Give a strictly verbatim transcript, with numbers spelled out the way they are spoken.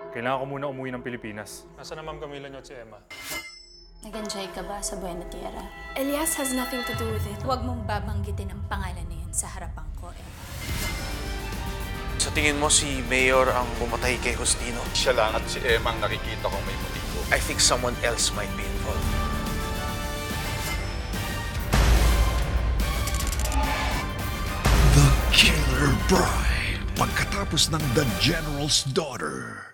Kailangan ko muna umuwi ng Pilipinas. Nasaan na Ma'am Camila niyo at si Emma? Nag-enjoy ka ba sa Buena Tierra? Elias has nothing to do with it. Huwag mong babanggitin ang pangalan na yun sa harapan ko, Emma. Sa tingin mo si Mayor ang pumatay kay Justino? Siya lang at si Emma ang nakikita kong may motibo. I think someone else might be involved. The Killer Bride. Pagkatapos ng The General's Daughter.